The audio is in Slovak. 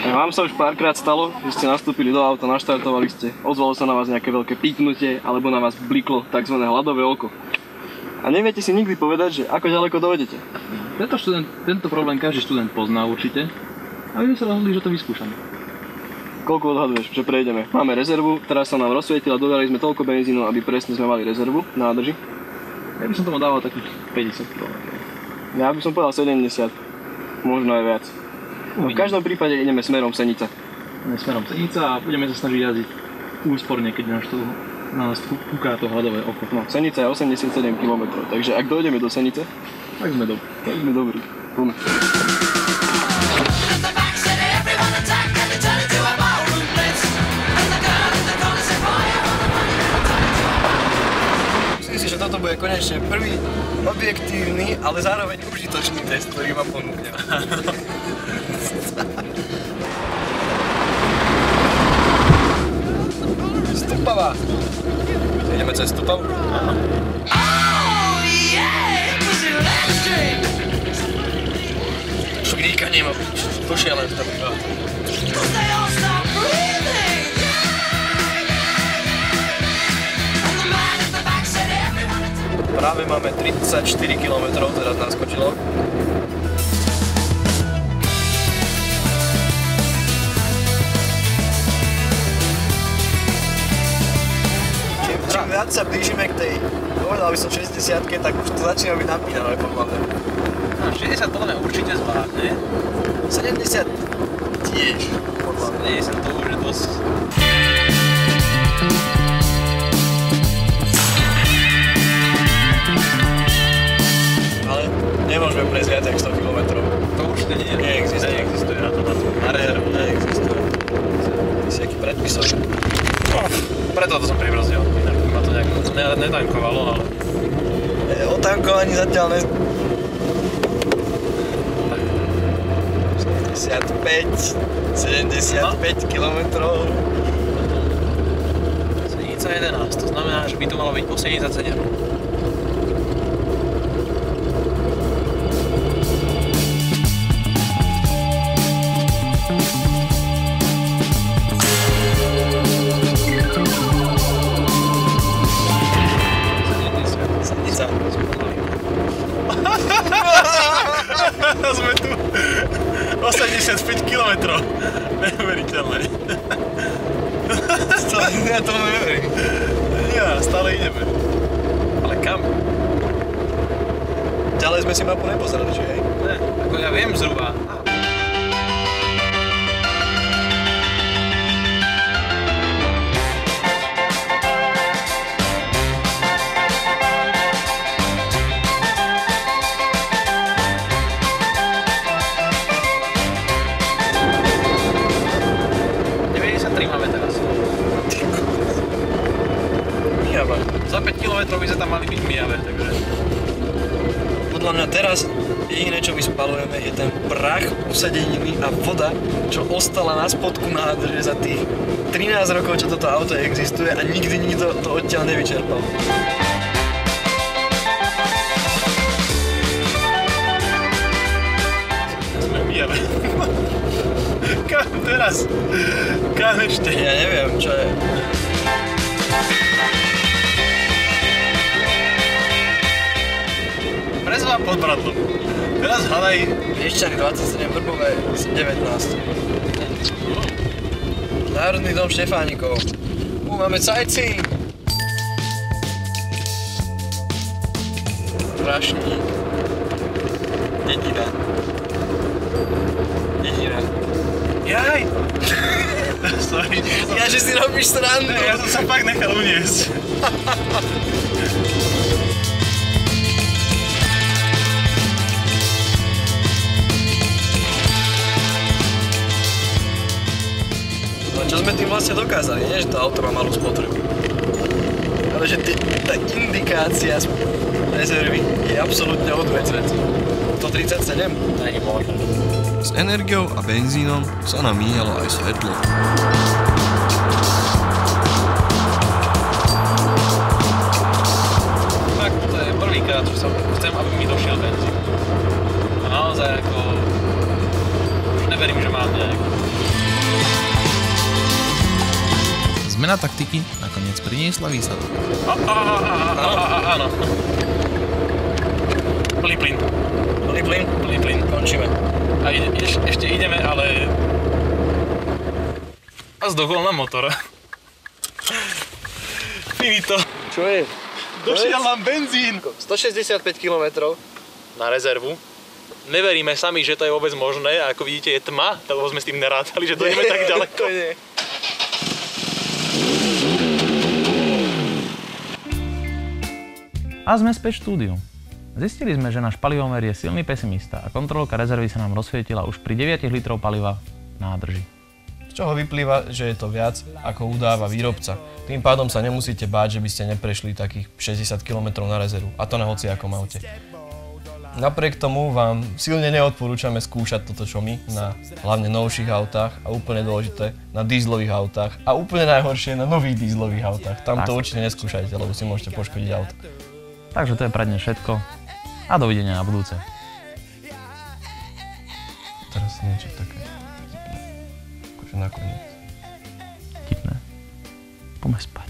Vám sa už párkrát stalo, že ste nastúpili do auta, naštartovali ste, ozvalo sa na vás nejaké veľké píknutie, alebo na vás bliklo tzv. Hladové oko. A neviete si nikdy povedať, že ako ďaleko dojdete. Tento problém každý študent pozná určite. A my sme sa rozhodli, že to vyskúšame. Koľko odhaduješ, že prejdeme? Máme rezervu, teraz sa nám rozsvietila, dodali sme toľko benzínu, aby presne sme mali rezervu na nádrži. Ja by som tomu dával takých 50 km. Ja by som povedal 70, možno aj viac. V každom prípade ideme smerom Senica. Smerom Senica a budeme sa snažiť jazdiť úsporne, keď na nás kúká to hladové oko. No, Senica je 87 km, takže ak dojdeme do Senice, tak sme dobrí. Poďme. Myslím si, že toto bude konečne prvý objektívny, ale zároveň užitočný test, ktorý vám ponúknem. Stupava. Ideme cez Stupavu? Áno. Škríkanie ma pošialenstvo. Práve máme 34 km, teraz naskočilo. Čím viac sa blížime k tej, povedal by som 60-ke, tak už to začína byť napínavé podľa mňa. 60 podľa mňa určite zvládne. 70 tiež, podľa mňa. 70 to už je dosť. Ale nemôžeme prejsť viac ako 100 km. To určite nie. Neexistuje na to. Na rezervu neexistuje. Ty si aký predpisový. Preto to som pribrzdil. Inak ma to nejak netankovalo, ale... O tankovaní zatiaľ 75 kilometrov. Senica 11, to znamená, že by to malo byť po 77. Sme tu 85 km. Neuveriteľné. Ja tomu neverím. Ja, stále ideme. Ale kam? Ďalej sme si mapu nepozerali, že hej? Ne, ako ja viem zhruba. Za 5 km by sa tam mali byť Mijave, takže... Podľa mňa teraz jediné, čo vyspalujeme, je ten prach usadeniny a voda, čo ostala na spodku nádrže za tých 13 rokov, čo toto auto existuje a nikdy nikto to odtiaľ nevyčerpal. Sme v Mijave. Kam teraz? Kam ešte? Ja neviem, čo je. Prezvám pod Bradlom. Teraz hľadaj... Piešťany 27, Vrbové 19. Národný dom Štefánikov. Máme sightseeing. Prašník. Dedina. Jaj! Sorry. Ja, že si robíš srandu. Ja som sa fakt nechal uniesť. Čo sme tým vlastne dokázali, nie? Že to auto má malú spotrebu. Ale že tá indikácia rezervy je absolútne odvedzvec. 137? Není možné. S energiou a benzínom sa nám míňalo aj svetlo. Tak to je prvýkrát, že chcem, aby mi došiel benzín. A naozaj ako... Už neverím, že mám nejak. Zmena taktiky nakoniec priniesla výsledok. Áno. Plný plyn. Plný plyn, končíme. A ešte ideme, ale... A zdokol na motor. Finito. Čo je? Došiel nám benzín. 165 km. Na rezervu. Neveríme sami, že to je vôbec možné a ako vidíte je tma, lebo sme s tým nerátali, že dojdeme tak ďaleko. A sme späť v štúdiu. Zistili sme, že náš palivomer je silný pesimista a kontrolka rezervy sa nám rozsvietila už pri 9 litrov paliva v nádrži. Z čoho vyplýva, že je to viac, ako udáva výrobca. Tým pádom sa nemusíte báť, že by ste neprešli takých 60 km na rezervu, a to na hociakom aute. Napriek tomu vám silne neodporúčame skúšať toto čo my na hlavne novších autách a úplne dôležité na dieselových autách a úplne najhoršie na nových dieselových autách. Tam to určite neskúšajte, lebo si môžete poškodiť auto. Takže to je pre dnes všetko a dovidenia na budúce. Teraz niečo také akože nakoniec. Tipné. Poďme spať.